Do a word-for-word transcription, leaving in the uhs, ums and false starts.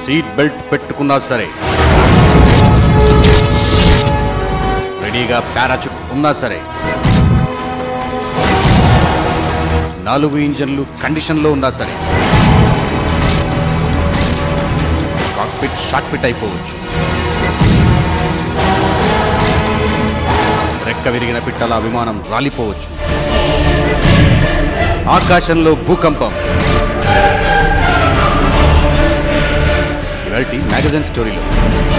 Seat belt పెట్టుకున్నా సరే, రెడీగా పారాచూట్ ఉన్నా సరే, నాలుగు ఇంజన్లు కండిషన్లో ఉన్నా సరే, కాక్పిట్ షార్ట్ పిట్ అయిపోవచ్చు. రెక్క విరిగిన పిట్టల విమానం రాలిపోవచ్చు. ఆకాశంలో భూకంపం. ఇవాల్టి మ్యాగజైన్ స్టోరీలో